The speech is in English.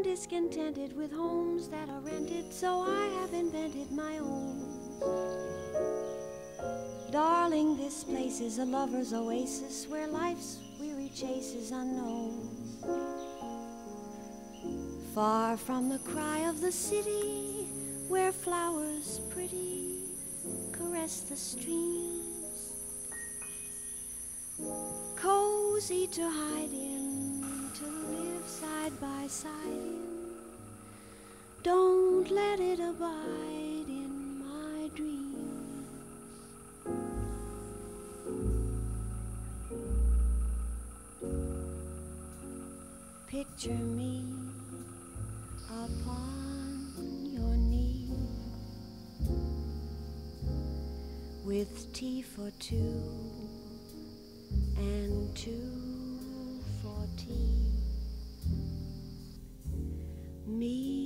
discontented with homes that are rented, so I have invented my own. Darling, this place is a lover's oasis where life's weary chase is unknown. Far from the cry of the city, where flowers pretty caress the streams, cozy to hide in, to live side by side in. Don't let it abide in my dreams. Picture me upon your knee, with tea for two and two for tea. Me